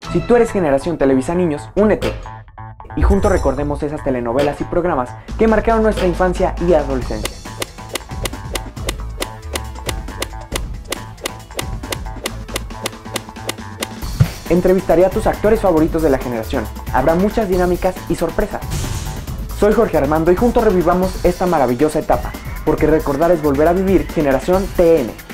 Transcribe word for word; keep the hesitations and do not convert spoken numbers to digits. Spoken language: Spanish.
Si tú eres generación Televisa Niños, únete y juntos recordemos esas telenovelas y programas que marcaron nuestra infancia y adolescencia. Entrevistaré a tus actores favoritos de la generación. Habrá muchas dinámicas y sorpresas. Soy Jorge Armando y juntos revivamos esta maravillosa etapa, porque recordar es volver a vivir Generación T N.